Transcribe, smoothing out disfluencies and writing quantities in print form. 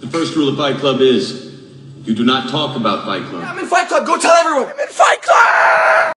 The first rule of Fight Club is, you do not talk about Fight Club. I'm in Fight Club, go tell everyone! I'm in Fight Club!